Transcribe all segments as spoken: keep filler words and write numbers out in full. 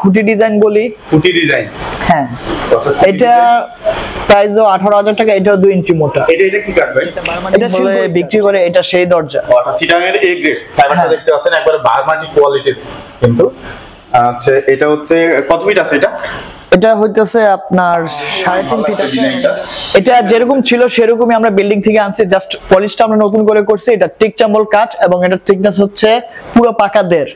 খুঁটি ডিজাইন বলি। খুঁটি ডিজাইন, হ্যাঁ। এটা প্রাইসও আঠারো হাজার টাকা। এটাও দুই ইঞ্চি মোটা। এটা এটা কি কাট ভাই? এটা বলে বিক্রি করে, এটা সেই দরজা। আচ্ছা, চিটাগাং এর এ গ্রেড ফাইবারটা দেখতে পাচ্ছেন, একবারে বারমাটি কোয়ালিটির। কিন্তু আচ্ছা, এটা হচ্ছে কত ফিট আছে এটা? এটা হইতেছে আপনার সাড়ে তিন ফিট আছে। এটা যেরকম ছিল সেরকমই আমরা বিল্ডিং থেকে আনছি, জাস্ট পলিশটা আমরা নতুন করে করছি। এটা টিক চাম্বল কাঠ এবং এটার থিকনেস হচ্ছে পুরো পাকা দেড়।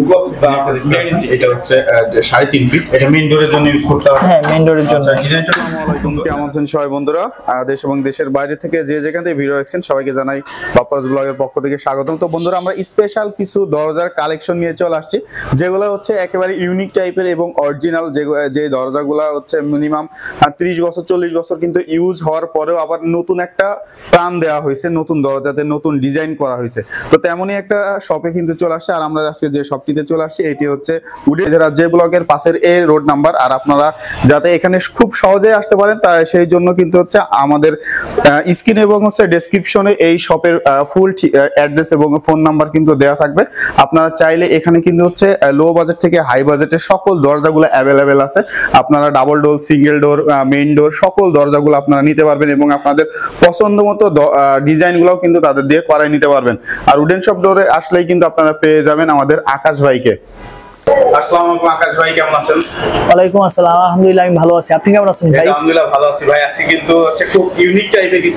এটা হচ্ছে সাড়ে তিন ফিট। এটা মেইন ডোরের জন্য ইউজ করতে হবে। হ্যাঁ, মেইন ডোরের জন্য। ডিজাইনটা কেমন আছেন সবাই বন্ধুরা? দেশ এবং দেশের বাইরে থেকে যে যেখান থেকে ভিডিও দেখছেন সবাইকে জানাই বাপ্পারাজ ব্লগের পক্ষ থেকে স্বাগতম। তো বন্ধুরা, আমরা স্পেশাল কিছু দরজার কালেকশন নিয়ে চলে আসছি, যেগুলো হচ্ছে একেবারে ইউনিক টাইপের এবং অরিজিনাল। যে যে দরজাগুলো হচ্ছে মিনিমাম ত্রিশ বছর চল্লিশ বছর কিন্তু ইউজ হওয়ার পরেও আবার নতুন একটা প্রাণ দেওয়া হয়েছে, নতুন দরজাতে নতুন ডিজাইন করা হয়েছে। তো তেমনই একটা শপে কিন্তু চলে আসছে। আর আমরা আজকে যে শপটিতে চলে আসছি এটি হচ্ছে উডেরা যে ব্লকের পাশের এ রোড নাম্বার। আর আপনারা যাতে এখানে খুব সহজে আসতে পারেন তা সেই জন্য কিন্তু হচ্ছে আমাদের স্ক্রিন এবং হচ্ছে ডেসক্রিপশনে এই শপের ফুল অ্যাড্রেস এবং ফোন নাম্বার কিন্তু দেওয়া থাকবে। আপনারা চাইলে এখানে কিন্তু হচ্ছে লো বাজেট থেকে হাই বাজেটের সকল দরজাগুলো অ্যাভেলেবেল আছে। আপনারা double door, single door, main door সকল দরজাগুলো আপনারা নিতে পারবেন এবং আপনাদের পছন্দ মতো ডিজাইনগুলোও কিন্তু তাদের দিয়ে করাই নিতে পারবেন। আর উডেন শপ ডোরে আসলেই কিন্তু আপনারা পেয়ে যাবেন আমাদের আকাশ ভাইকে। আসসালামু আলাইকুম আকাশ ভাই, কেমন আছেন? ওয়ালাইকুম আসসালাম, আলহামদুলিল্লাহ আমি ভালো আছি। আপনি কেমন আছেন ভাই? আলহামদুলিল্লাহ ভালো আছি ভাই। আজকে কিন্তু হচ্ছে খুব ইউনিক টাইপের কিছু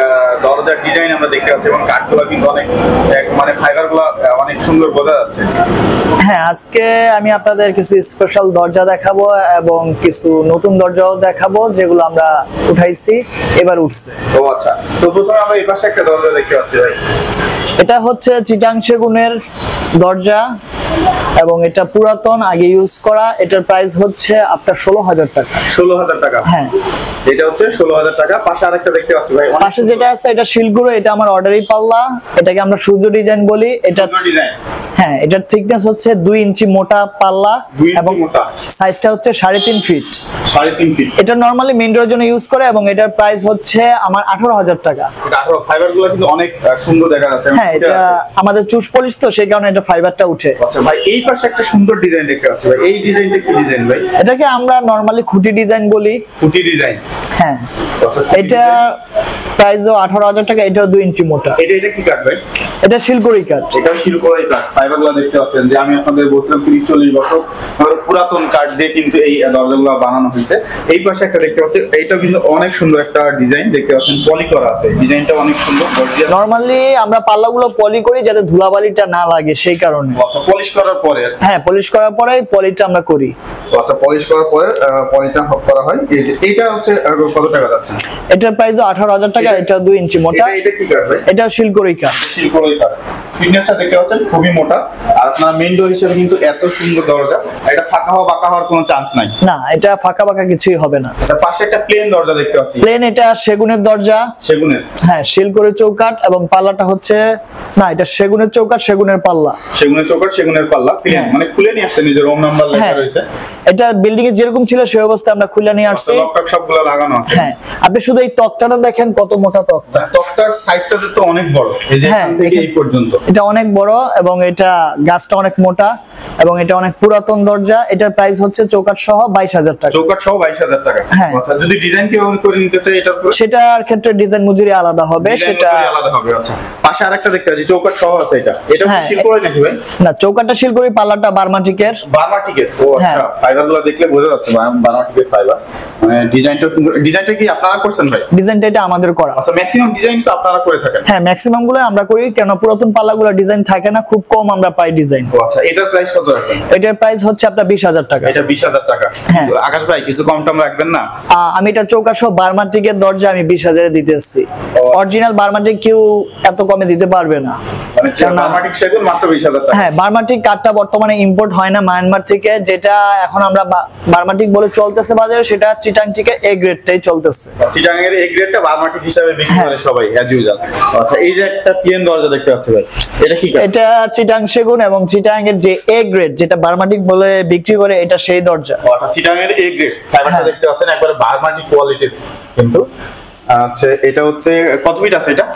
দরজার ডিজাইন আমরা দেখতে পাচ্ছি এবং কাঠগুলো কিন্তু অনেক মানে ফাইবারগুলো অনেক সুন্দর বোঝা যাচ্ছে। হ্যাঁ, আজকে আমি আপনাদের কিছু স্পেশাল দরজা দেখাবো এবং কিছু নতুন দরজাও দেখাবো যেগুলো আমরা উঠাইছি, এবার উঠছে। ও আচ্ছা, তো প্রথমে আমরা এই পাশে একটা দরজা দেখতে পাচ্ছি ভাই। এটা হচ্ছে চিটাং সেগুনের দরজা এবং এটা পুরাতন, আগে ইউজ করা। এটার প্রাইস হচ্ছে আপনার ষোলো হাজার টাকা। ষোলো হাজার টাকা? হ্যাঁ, এটা হচ্ছে ষোলো হাজার টাকা। পাশে আরেকটা দেখতে পাচ্ছি ভাই, পাশে যেটা আছে এটা শিলগুড়ো। এটা আমার অর্ডারি পাল্লা, এটাকে আমরা সূর্য ডিজাইন বলি। এটা ডিজাইন, হ্যাঁ, এটার থিকনেস হচ্ছে দুই ইঞ্চি মোটা পাল্লা এবং সাইজটা হচ্ছে সাড়ে তিন ফিট। সাড়ে তিন ফিট। এটা নরমালি মেইন ডোরের জন্য ইউজ করে এবং এটার প্রাইস হচ্ছে আমার আঠারো হাজার টাকা। আঠারো, ফাইবারগুলো কিন্তু অনেক সুন্দর দেখা যাচ্ছে। হ্যাঁ, এটা আমাদের চুষ পলিশ তো সেই কারণে এটা ফাইবারটা উঠে। আচ্ছা ভাই, এই পাশে একটা সুন্দর ডিজাইন দেখতে পাচ্ছি ভাই। এই ডিজাইনটা কি ডিজাইন ভাই? এটাকে আমরা নরমালি খুঁটি ডিজাইন বলি। খুঁটি ডিজাইন, হ্যাঁ। এটা প্রাইসও আঠারো হাজার টাকা। এটাও দুই ইঞ্চি মোটা। এটা এটা কি কাঠ ভাই? এটা শিলকড়ি কাঠ। এটা শিলকড়ি কাঠ। ফাইবারগুলো দেখতে পাচ্ছেন যে আমি আপনাদের বলছিলাম ত্রিশ চল্লিশ বছর পুরাতন কাঠ দিয়ে কিন্তু এই দরজাগুলো বানানো হয়েছে। এই পাশে একটা দেখতে পাচ্ছেন, এইটাও কিন্তু অনেক সুন্দর একটা ডিজাইন দেখতে পাচ্ছেন, পলি করা আছে। ডিজাইনটা অনেক সুন্দর। নরমালি আমরা পাল্লাগুলো পলি করি যাতে ধুলাবালিটা না লাগে সেই কারণে। আচ্ছা, পলিশ করার পরে? হ্যাঁ, পলিশ করার পরে পলিটা আমরা করি। আচ্ছা, পলিশ করার পরে পলিটা করা হয়। এই যে এটা হচ্ছে কত টাকা যাচ্ছে? এটার প্রাইস আঠারো হাজার টাকা। এটা দুই ইঞ্চি মোটা। এটা কি কাঠ ভাই? এটা শিলকড়ি কাঠ। শিলকড়ি কাঠ। ফিটনেসটা দেখতে পাচ্ছেন খুবই মোটা। আর আপনার মেইন ডোর হিসেবে কিন্তু এত সুন্দর দরজা, এটা ফাঁকা হওয়া বাঁকা হওয়ার কোনো চান্স নাই। না, এটা ফাঁকা বাঁকা কিছুই হবে না। আচ্ছা, পাশে একটা প্লেন দরজা দেখতে পাচ্ছি। প্লেন, এটা সেগুনের দরজা। সেগুনের? হ্যাঁ, শিলকড়ি চৌকাঠ এবং পাল্লাটা হচ্ছে না, এটা সেগুনের চৌকাঠ, সেগুনের পাল্লা। সেগুনের চৌকাঠ, সেগুনের পাল্লা। প্লেন মানে খুলে নিয়ে আসছে, নিজের রুম নাম্বার লেখা রয়েছে। এটা বিল্ডিং এ যেরকম ছিল সেই অবস্থায় আমরা খুলে নিয়ে আসছি। লকটক সবগুলো লাগানো আছে। হ্যাঁ, আপনি শুধু এই তক্তাটা দেখেন কত মোটা তক্তা। তক্তার সাইজটা তো অনেক বড়, এই যে এখান থেকে এই পর্যন্ত। এটা অনেক বড় এবং এটা গাছটা অনেক মোটা এবং এটা অনেক পুরাতন দরজা। এটার প্রাইস হচ্ছে চৌকাঠ সহ বাইশ হাজার টাকা। চৌকাঠ সহ বাইশ হাজার টাকা। আচ্ছা, যদি ডিজাইন কেউ করে নিতে চায় এটার উপর? সেটার ক্ষেত্রে ডিজাইন মজুরি আলাদা হবে। সেটা আলাদা হবে। আচ্ছা, পাশে আরেকটা দেখতে পাচ্ছি চৌকাঠ সহ আছে। এটা এটা কি শিলকড়ি নাকি ভাই? না, চৌকাঠটা শিলকড়ি, পাল্লাটা বার্মাটিকের। বার্মাটিকের? ও আচ্ছা, ফাইবারগুলো দেখলে বোঝা যাচ্ছে বার্মাটিকের ফাইবার। মানে ডিজাইনটা ডিজাইনটা কি আপনারা করছেন ভাই? ডিজাইনটা এটা আমাদের করা। আচ্ছা, ম্যাক্সিমাম ডিজাইন তো আপনারা করে থাকেন? হ্যাঁ, ম্যাক্সিমাম গুলো আমরা করি, কেন পুরাতন পাল্লাগুলো ডিজাইন থাকে না, খুব কম আমরা পাই ডিজাইন। ও আচ্ছা, এটার প্রাইস কত রাখবেন? এটার প্রাইস হচ্ছে আপনার বিশ হাজার টাকা। এটা বিশ হাজার টাকা। আকাশ ভাই, কিছু কম টম রাখবেন না? আমি এটা চৌকাঠ সহ বার্মাটিকের দরজা আমি বিশ হাজারে দিতেছি। অরিজিনাল বার্মাটিক কেউ এত কমে দিতে পারবে না। মানে বার্মাটিক সেগুন মাত্র বিশ হাজার টাকা? হ্যাঁ, বার্মাটিক কাঠটা বর্তমানে ইম্পোর্ট হয় না মায়ানমার থেকে। যেটা এখন আমরা বার্মাটিক বলে চলতেছে বাজারে, সেটা চিটাং থেকে এ গ্রেডটাই চলতেছে। চিটাং এর এ গ্রেডটা বার্মাটিক হিসাবে বিক্রি করে সবাই অ্যাজ ইউজুয়াল। আচ্ছা, এই যে একটা প্লেন দরজা দেখতে পাচ্ছি ভাই, এটা কি? এটা চিটাং সেগুন এবং চিটাং এর যে এ গ্রেড যেটা বার্মাটিক বলে বিক্রি করে, এটা সেই দরজা। আচ্ছা, চিটাং এর এ গ্রেড ফাইবারটা দেখতে পাচ্ছেন, একবারে বার্মাটিক কোয়ালিটির। কিন্তু আচ্ছা, এটা হচ্ছে কত ফিট আছে এটা?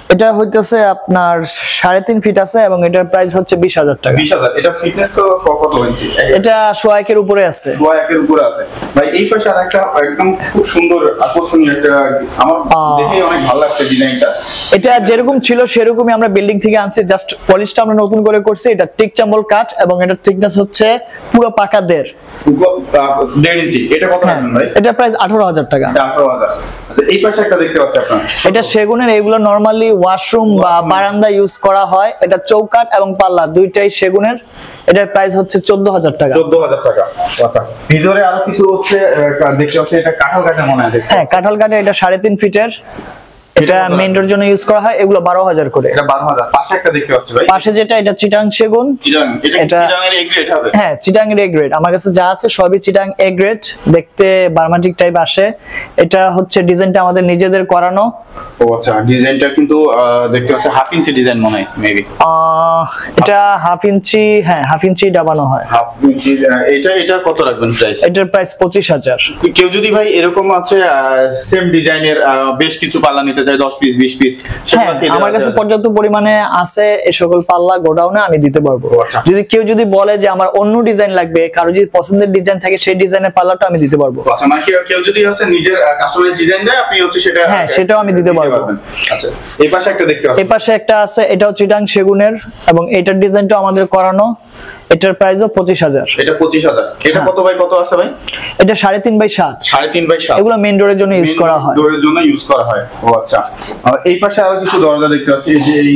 এটা হইতেছে আপনার সাড়ে তিন ফিট আছে এবং এটার প্রাইস হচ্ছে বিশ হাজার টাকা। বিশ হাজার। এটা ফিটনেস তো কত ইঞ্চি? এটা সোয়া একের উপরে আছে। সোয়া একের উপরে আছে ভাই। এই পাশে আরেকটা একদম খুব সুন্দর আকর্ষণীয় একটা, আমার দেখে অনেক ভালো লাগছে ডিজাইনটা। এটা যেরকম ছিল সেরকমই আমরা বিল্ডিং থেকে আনছি, জাস্ট পলিশটা আমরা নতুন করে করছি। এটা টিক চাম্বল কাঠ এবং এটার থিকনেস হচ্ছে পুরো পাকা দেড় দেড় ইঞ্চি। এটা কত রাখবেন ভাই? এটা প্রাইস আঠারো হাজার টাকা। আঠারো হাজার। এই পাশে একটা দেখতে পাচ্ছি আপনারা, এটা সেগুনের। এগুলো নরমালি ওয়াশরুম বা বারান্দা ইউজ করা হয়। এটা চৌকাঠ এবং পাল্লা দুইটাই সেগুনের। এটার প্রাইস হচ্ছে চোদ্দ হাজার টাকা। চোদ্দ হাজার টাকা। আচ্ছা, ভিতরে আরো কিছু হচ্ছে দেখতে পাচ্ছি, এটা কাঁঠাল কাঠের মনে হয়। হ্যাঁ, কাঁঠাল কাঠে। এটা সাড়ে তিন ফিটের। এটা মেইন ডোর জন্য ইউজ করা হয়। এগুলো বারো হাজার করে। এটা বারো হাজার। পাশে একটা দেখতে পাচ্ছি ভাই, পাশে যেটা, এটা চিটাং সেগুন। চিটাং। এটা কি চিটাং এর এ গ্রেড হবে? হ্যাঁ, চিটাং এর এ গ্রেড। আমার কাছে যা আছে সবই চিটাং এ গ্রেড। দেখতে বার্মাটিক টাইপ আসে। এটা হচ্ছে ডিজাইনটা আমাদের নিজেদের করানো। ও আচ্ছা, ডিজাইনটা কিন্তু দেখতে পাচ্ছি হাফ ইঞ্চি ডিজাইন মনে হয় মেবি। এটা হাফ ইঞ্চি, হ্যাঁ হাফ ইঞ্চি ডাবানো হয়। Half inch. এটা এটার কত রাখবেন প্রাইস? এটার প্রাইস পঁচিশ হাজার। কেউ যদি ভাই এরকম আছে সেম ডিজাইনের বেশ কিছু পাল্লা নিতে চায়, দশ পিস বিশ পিস, আমার কাছে পর্যাপ্ত পরিমাণে আছে এই সকল পাল্লা গোডাউনে, আমি দিতে পারবো। আচ্ছা। যদি কেউ যদি বলে যে আমার অন্য ডিজাইন লাগবে, কারো যদি পছন্দের ডিজাইন থাকে, সেই ডিজাইনের পাল্লাটা আমি দিতে পারবো। আচ্ছা, মানে কেউ কেউ যদি হচ্ছে নিজের কাস্টমাইজ ডিজাইন দেয়, আপনি হচ্ছে সেটা, হ্যাঁ সেটাও আমি দিতে পারবো। আচ্ছা, এই পাশে একটা দেখতে পাচ্ছি। এই পাশে একটা আছে, এটাও চিটাং সেগুনের এবং এটার ডিজাইনটাও আমাদের করানো। এটার প্রাইসও পঁচিশ হাজার। এটা পঁচিশ হাজার। এটা কত বাই কত আছে ভাই? এটা সাড়ে তিন বাই সাত। সাড়ে তিন বাই সাত। এগুলো মেইন ডোরের জন্য ইউজ করা হয়। ডোরের জন্য ইউজ করা হয়। ও আচ্ছা। আর এই পাশে আরো কিছু দরজা দেখতে পাচ্ছি, যে এই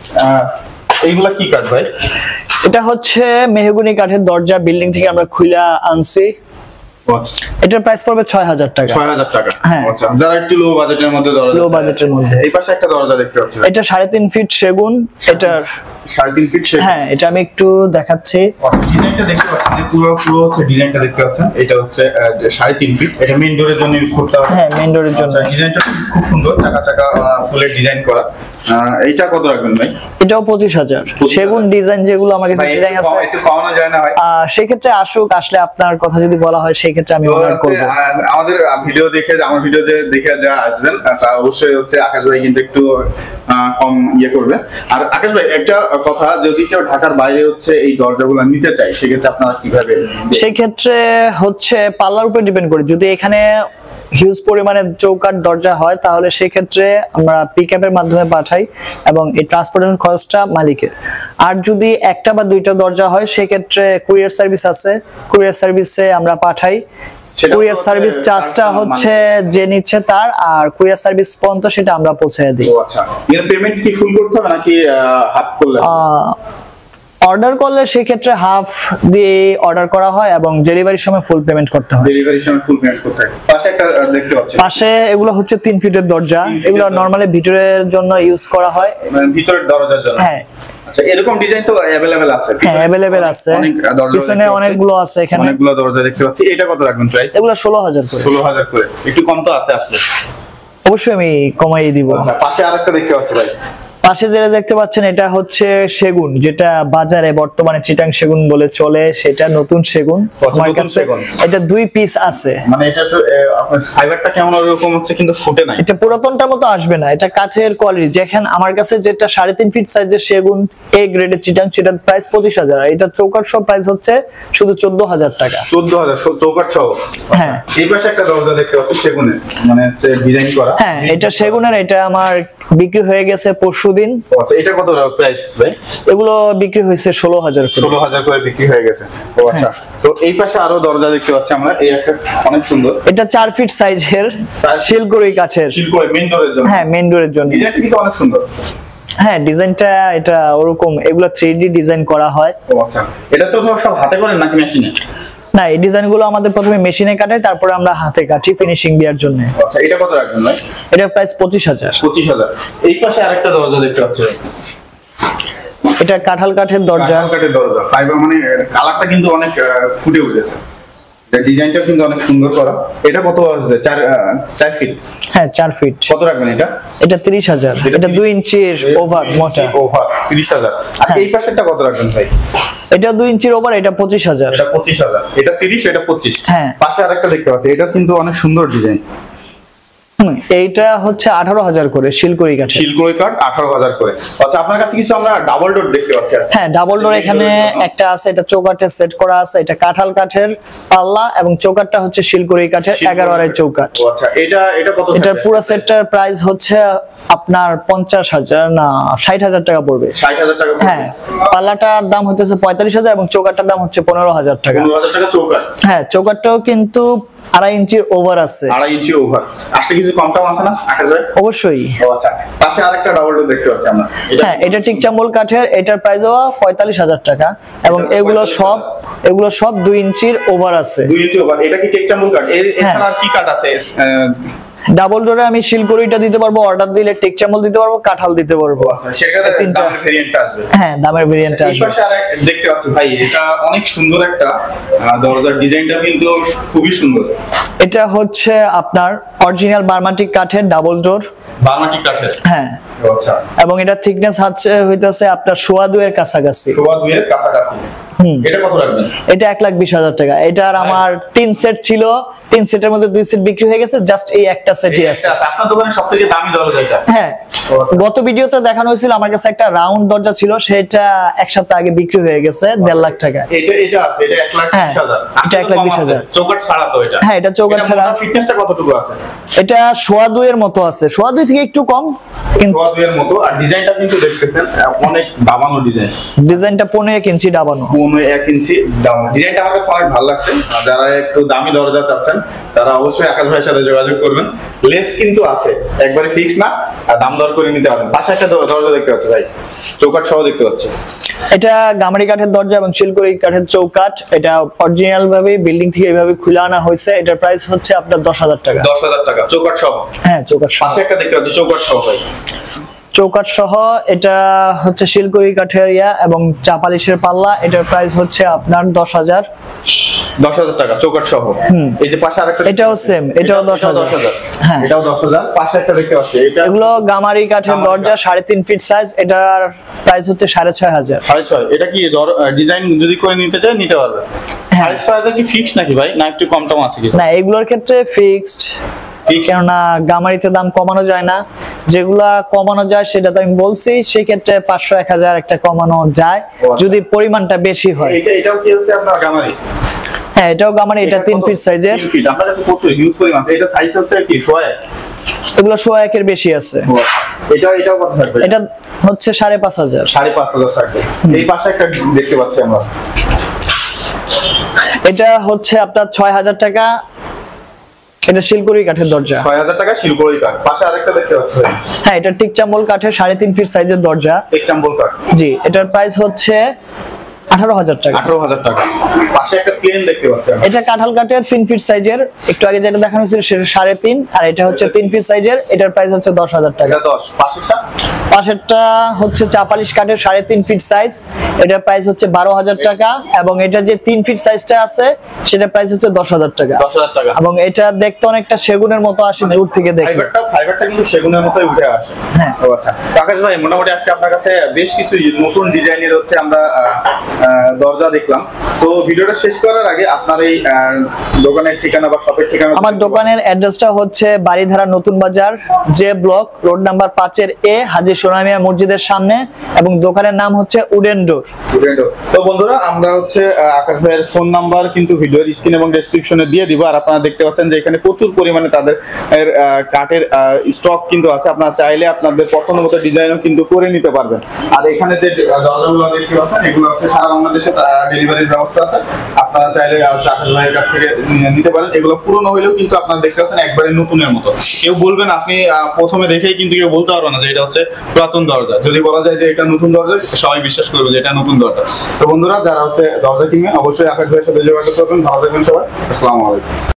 এইগুলা কি কাঠ ভাই? এটা হচ্ছে মেহগনি কাঠের দরজা, বিল্ডিং থেকে আমরা খুলে আনছি। আচ্ছা, এটার প্রাইস পড়বে ছয় হাজার টাকা। ছয় হাজার টাকা। হ্যাঁ। আচ্ছা, যারা একটু লো বাজেটের মধ্যে দরজা, লো বাজেটের মধ্যে। এই পাশে একটা দরজা দেখতে পাচ্ছি, এটা সাড়ে তিন ফিট সেগুন। এটার সাড়ে তিন ফিট সেগুন। হ্যাঁ, এটা আমি একটু দেখাচ্ছি। ডিজাইনটা দেখতে পাচ্ছেন, যে পুরো পুরো হচ্ছে ডিজাইনটা দেখতে পাচ্ছেন। এটা হচ্ছে সাড়ে তিন ফিট। এটা মেইন ডোরের জন্য ইউজ করতে হবে। হ্যাঁ, মেইন ডোরের জন্য। ডিজাইনটা খুব সুন্দর, চাকা চাকা ফুলের ডিজাইন করা। এইটা কত রাখবেন ভাই? এটাও পঁচিশ হাজার। সেগুন ডিজাইন যেগুলো আমার কাছে ডিজাইন আছে, একটু কমানো যায় না ভাই? সেক্ষেত্রে আসুক, আসলে আপনার কথা যদি বলা হয় সেই ক্ষেত্রে আমি অনার করব। আমাদের ভিডিও দেখে, আমার ভিডিও যে দেখে যা আসবেন, তা অবশ্যই হচ্ছে আকাশ ভাই কিন্তু একটু কম ইয়ে করবে। আর আকাশ ভাই একটা কথা, যদি কেউ ঢাকার বাইরে হচ্ছে এই দরজাগুলো নিতে চায়, সেক্ষেত্রে আপনারা কিভাবে? সেই ক্ষেত্রে হচ্ছে পাল্লার উপর ডিপেন্ড করে। যদি এখানে হিউজ পরিমাণে চৌকাঠ দরজা হয়, তাহলে সেই ক্ষেত্রে আমরা পিকআপের মাধ্যমে পাঠাই এবং এই ট্রান্সপোর্টেশন খরচটা মালিকের। আর যদি একটা বা দুইটা দরজা হয়, সেই ক্ষেত্রে কুরিয়ার সার্ভিস আছে, কুরিয়ার সার্ভিসে আমরা পাঠাই। কুরিয়ার সার্ভিস চার্জটা হচ্ছে যে নিচ্ছে তার, আর কুরিয়ার সার্ভিস পর্যন্ত সেটা আমরা পৌঁছে দিই। ও আচ্ছা, এর পেমেন্ট কি ফুল করতে হবে নাকি হাফ করলে? অর্ডার করলে সেই ক্ষেত্রে হাফ দিয়ে অর্ডার করা হয় এবং ডেলিভারির সময় ফুল পেমেন্ট করতে হয়। ডেলিভারির সময় ফুল পেমেন্ট করতে হয়। পাশে একটা দেখতে পাচ্ছি, পাশে এগুলো হচ্ছে তিন ফিটের দরজা। এগুলো নরমালি ভিতরের জন্য ইউজ করা হয়, মানে ভিতরের দরজার জন্য। হ্যাঁ। আচ্ছা, এরকম ডিজাইন তো अवेलेबल আছে? হ্যাঁ, अवेलेबल আছে। পিছনে অনেকগুলো আছে, এখানে অনেকগুলো দরজা দেখতে পাচ্ছি। এটা কত রাখবেন প্রাইস? এগুলো ষোলো হাজার করে। ষোলো হাজার করে। একটু কম তো আছে আসলে? অবশ্যই আমি কমাই দিব। আচ্ছা, পাশে আরেকটা দেখতে পাচ্ছি ভাই। পাশে যেটা দেখতে পাচ্ছেন, এটা হচ্ছে সেগুন, যেটা বাজারে বর্তমানে চিটাং সেগুন বলে চলে। সেটা নতুন সেগুন আমার কাছে। এটা দুই পিস আছে। মানে এটা তো আপনার ফাইবারটা কেমন এরকম হচ্ছে, কিন্তু ফুটে নাই। এটা পুরাতনটার মতো আসবে না, এটা কাঠের কোয়ালিটি। দেখেন আমার কাছে যেটা সাড়ে তিন ফিট সাইজের সেগুন এ গ্রেডের চিটাং, সেটার প্রাইস পঁচিশ হাজার। এটা চৌকাঠ সহ প্রাইস হচ্ছে শুধু চোদ্দ হাজার টাকা। চোদ্দ হাজার চৌকাঠ সহ? হ্যাঁ। এই পাশে একটা দরজা দেখতে পাচ্ছি সেগুনের, মানে ডিজাইন করা। হ্যাঁ, এটা সেগুনের। এটা আমার বিক্রি হয়ে গেছে পরশুদিন। আচ্ছা, এটা কত প্রাইস ভাই? এগুলো বিক্রি হয়েছে ষোলো হাজার করে। ষোলো হাজার করে বিক্রি হয়ে গেছে। ও আচ্ছা। তো এই পাশে আরো দরজা দেখতে পাচ্ছি আমরা, এই একটা অনেক সুন্দর। এটা চার ফিট সাইজের শিলগুড়ি কাঠের। শিলগুড়ি মেইন ডোরের জন্য? হ্যাঁ, মেইন ডোরের জন্য। ডিজাইনটা কিন্তু অনেক সুন্দর। হ্যাঁ, ডিজাইনটা এটা ওরকম, এগুলো থ্রি ডি ডিজাইন করা হয়। ও আচ্ছা, এটা তো সব হাতে করেন নাকি মেশিনে? না, এই ডিজাইনগুলো আমাদের প্রথমে মেশিনে কাটাই, তারপরে আমরা হাতে কাটি ফিনিশিং দেওয়ার জন্য। আচ্ছা, এটা কত রাখবেন ভাই? এটা প্রাইস পঁচিশ হাজার। পঁচিশ হাজার। এই পাশে আরেকটা দরজা দেখতে পাচ্ছি, এটা কাঁঠাল কাঠের দরজা। কাঁঠাল কাঠের দরজা, ফাইবার, মানে কালারটা কিন্তু অনেক ফুটে উঠেছে। এটা ডিজাইনটা কিন্তু অনেক সুন্দর করা। এটা কত আছে? চার চার ফিট? হ্যাঁ, চার ফিট। কত রাখবেন এটা? এটা তিরিশ হাজার। এটা দুই ইঞ্চির ওভার মোটা। ওভার তিরিশ হাজার। আর এই পাশেরটা কত রাখবেন ভাই? এটা দুই ইঞ্চির ওভার, এটা পঁচিশ হাজার। এটা পঁচিশ হাজার। এটা তিরিশ, এটা পঁচিশ। হ্যাঁ। পাশে আরেকটা দেখতে পাচ্ছি, এটা কিন্তু অনেক সুন্দর ডিজাইন। হুম, এইটা হচ্ছে আঠারো হাজার করে শিলকুড়ি কাঠের। শিলকুড়ি কাঠ আঠারো হাজার করে। আচ্ছা, আপনার কাছে কিছু আমরা ডাবল ডোর দেখতে পাচ্ছি আছে। হ্যাঁ, ডাবল ডোর এখানে একটা আছে, এটা চৌকাঠে সেট করা আছে, এটা কাঁঠাল কাঠের পাল্লা এবং চৌকাঠটা হচ্ছে শিলকুড়ি কাঠের এগারো আড়াই চৌকাঠ। ও আচ্ছা, এটা এটা কত? এটার পুরো সেটটার প্রাইস হচ্ছে আপনার পঞ্চাশ হাজার না ষাট হাজার টাকা পড়বে। ষাট হাজার টাকা পড়বে। হ্যাঁ, পাল্লাটার দাম হচ্ছে পঁয়তাল্লিশ হাজার এবং চৌকাঠটার দাম হচ্ছে পনেরো হাজার টাকা। পনেরো হাজার টাকা চৌকাঠ। হ্যাঁ, চৌকাঠটাও কিন্তু আড়াই ইঞ্চির ওভার আছে। আড়াই ইঞ্চি ওভার আসলে কিছু কম টাম আছে না আকাশ ভাই? অবশ্যই। ও আচ্ছা, পাশে আরেকটা ডাবল ডোর দেখতে পাচ্ছি আমরা। হ্যাঁ, এটা টিকচাম্বল কাঠের, এটার প্রাইসও পঁয়তাল্লিশ হাজার টাকা এবং এগুলো সব এগুলো সব দুই ইঞ্চির ওভার আছে। দুই ইঞ্চি ওভার। এটা কি টেকচাম্বল কাঠ? এর এছাড়া আর কি কাঠ আছে? ডাবল ডোরে আমি শিলকুড়িটা দিতে পারবো, অর্ডার দিলে টেকচাম্বল দিতে পারবো, কাঁঠাল দিতে পারবো। আচ্ছা, সেটাতে তিনটা দামের ভেরিয়েন্ট আসবে। হ্যাঁ, দামের ভেরিয়েন্ট এই আসবে। পাশে আরেক দেখতে পাচ্ছি ভাই, এটা অনেক সুন্দর একটা আহ, দরজার ডিজাইনটা কিন্তু খুবই সুন্দর। এটা হচ্ছে আপনার অরিজিনাল বার্মাটিক কাঠের ডাবল ডোর। বার্মাটিক কাঠের? হ্যাঁ, ও আচ্ছা। এবং এটা থিকনেস হচ্ছে হইতাছে আপনার সোয়া দুয়ের কাছাকাছি। সোয়া দুইয়ের কাছাকাছি। হুম, এটা কত রাখবেন? এটা এক লাখ বিশ হাজার টাকা। এটার আমার তিন সেট ছিল, তিন সেটের মধ্যে দুই সেট বিক্রি হয়ে গেছে, জাস্ট এই একটা সেটই আছে। আচ্ছা, আপনার দোকানে সবথেকে দামি দরজা এটা? হ্যাঁ, ও আচ্ছা। গত ভিডিওতে দেখানো হয়েছিল আমার কাছে একটা রাউন্ড দরজা ছিল, সেটা এক সপ্তাহ আগে বিক্রি হয়ে গেছে দেড় লাখ টাকা। এটা এটা আছে, এটা এক লাখ হ্যাঁ, বিশ হাজার। এটা এক লাখ বিশ হাজার। চৌকাঠ ছাড়া তো এটা? হ্যাঁ, এটা চৌকাঠ ছাড়া। ফিটনেসটা কতটুকু আছে? এটা সোয়া দুইয়ের মতো আছে, সোয়া দুই থেকে একটু কম, কিন্তু সোয়া দুইয়ের মতো। আর ডিজাইনটা কিন্তু দেখতেছেন অনেক দামানো ডিজাইন। ডিজাইনটা পনেরো এক ইঞ্চি ডাবানো। পনেরো এক ইঞ্চি দাম। ডিজাইনটা আমার কাছে অনেক ভালো লাগছে। আর যারা একটু দামি দরজা চাচ্ছেন তারা অবশ্যই আকাশ ভাইয়ের সাথে যোগাযোগ করবেন। লেস কিন্তু আছে, একবারে ফিক্স না, আর দাম দর করে নিতে পারবেন। পাশে একটা দ- দরজা দেখতে পাচ্ছি ভাই, চৌকাঠ সহ দেখতে পাচ্ছি। এটা গামারি কাঠের দরজা এবং শিলকুড়ি কাঠের চৌকাঠ। এটা অরিজিনাল ভাবে বিল্ডিং থেকে এইভাবে খুলে আনা হয়েছে। এটার প্রাইস হচ্ছে আপনার দশ হাজার টাকা। দশ হাজার টাকা চৌকাঠ সহ? হ্যাঁ, চৌকাঠ সহ। পাশে একটা দেখতে পাচ্ছি চৌকাঠ সহ ভাই। চৌকাঠ সহ এটা হচ্ছে শিলকুড়ি কাঠের ইয়া এবং চাপালিশের পাল্লা। এটার প্রাইস হচ্ছে আপনার দশ হাজার। দশ হাজার টাকা চৌকাঠ সহ। এই যে পাশে আরেকটা, এটাও সেম, এটাও দশ হাজার। হ্যাঁ, এটাও দশ হাজার। পাশে একটা দেখতে পাচ্ছি, এটা এগুলো গামারি কাঠের গামারি দরজা, কাঠ। সাড়ে তিন ফিট সাইজ। এটার প্রাইস হচ্ছে সাড়ে ছয় হাজার। সাড়ে ছয়। এটা কি ডিজাইন যদি করে নিতে চাই নিতে পারবে? সাড়ে ছয় হাজার কি ফিক্স নাকি ভাই, না একটু কম টম আছে কিছু? না, এগুলোর ক্ষেত্রে ফিক্সড, কেননা গামারিতে দাম কমানো যায় না। যেগুলা কমানো যায় সেটা তো আমি বলছি, সেই ক্ষেত্রে পাঁচশো এক হাজার একটা কমানো যায় যদি পরিমাণটা বেশি হয়। এটা এটাও কি হচ্ছে আপনার গামারি? হ্যাঁ, এটাও গামারি। এটা তিন ফিট সাইজের। তিন ফিট। আপনার কাছে প্রচুর হিউজ পরিমাণ। এটা সাইজ হচ্ছে কি সোয়া এক? এগুলো সোয়া একের বেশি আছে। এটা এটাও কত থাকবে? এটা হচ্ছে সাড়ে পাঁচ হাজার। সাড়ে পাঁচ হাজার থাকবে। এই পাশে একটা দেখতে পাচ্ছি আমরা, এটা হচ্ছে আপনার ছয় হাজার টাকা। এটা শিলকুড়ি কাঠের দরজা। ছয় হাজার টাকা শিলকুড়ি কাঠ। পাশে আরেকটা দেখতে পাচ্ছি ভাই। হ্যাঁ, এটা টিকচাম্বল কাঠের সাড়ে তিন ফিট সাইজের দরজা। এক্সাম্পল কাঠ। জি, এটার প্রাইস হচ্ছে আঠারো হাজার টাকা। আঠারো হাজার টাকা। পাশে একটা প্লেন দেখতে পাচ্ছি আমরা। এটা কাঁঠাল কাঠের তিন ফিট সাইজের। একটু আগে যেটা দেখানো হয়েছিল সেটা সাড়ে তিন, আর এটা হচ্ছে তিন ফিট সাইজের। এটার প্রাইস হচ্ছে দশ হাজার টাকা। এটা দশ। পাশেরটা? পাশেরটা হচ্ছে চাপালিশ কাঠের সাড়ে তিন ফিট সাইজ। এটার প্রাইস হচ্ছে বারো হাজার টাকা এবং এটা যে তিন ফিট সাইজটা আছে সেটার প্রাইস হচ্ছে দশ হাজার টাকা। দশ হাজার টাকা। এবং এটা দেখতে অনেকটা সেগুনের মতো আসে দূর থেকে দেখে। ফাইবারটা ফাইবারটা কিন্তু সেগুনের মতোই উঠে আসে। হ্যাঁ। ও আচ্ছা, আকাশ ভাই মোটামুটি আজকে আপনার কাছে বেশ কিছু নতুন ডিজাইনের হচ্ছে আমরা আহ, আহ, দরজা দেখলাম। তো ভিডিওটা শেষ করার আগে আপনার এই আহ, দোকানের ঠিকানা বা শপের ঠিকানা? আমার দোকানের অ্যাড্রেসটা হচ্ছে বাড়িধারা নতুন বাজার, জে ব্লক, রোড নাম্বার পাঁচের এ, হাজী সোনামিয়া মসজিদের সামনে, এবং দোকানের নাম হচ্ছে উডেন ডোর। Wooden door. তো বন্ধুরা, আমরা হচ্ছে আহ, আকাশ ভাইয়ের ফোন নাম্বার কিন্তু ভিডিওর স্ক্রিন এবং ডেসক্রিপশনে দিয়ে দিব। আর আপনারা দেখতে পাচ্ছেন যে এখানে প্রচুর পরিমাণে তাদের এর, আহ, কাঠের স্টক কিন্তু আছে। আপনারা চাইলে আপনাদের পছন্দ মতো ডিজাইনও কিন্তু করে নিতে পারবেন। আর এখানে যে দরজাগুলো দেখতে পাচ্ছেন এগুলো হচ্ছে সারা বাংলাদেশে ডেলিভারির ব্যবস্থা আছে। আপনারা চাইলে আহ, আকাশ ভাইয়ের কাছ থেকে নিয়ে- নিতে পারেন। এগুলো পুরনো হইলেও কিন্তু আপনারা দেখতে পাচ্ছেন একবারে নতুনের মতো। কেউ বলবেন আপনি আহ, প্রথমে দেখেই কিন্তু কেউ বলতে পারবে না যে এটা হচ্ছে পুরাতন দরজা। যদি বলা যায় যে এটা নতুন দরজা, সবাই বিশ্বাস করবে যে এটা নতুন দরজা। তো বন্ধুরা, যারা হচ্ছে দরজা কিনবেন অবশ্যই আকাশ ভাইয়ের সাথে যোগাযোগ করবেন। ভালো থাকবেন সবাই। আসসালামু আলাইকুম।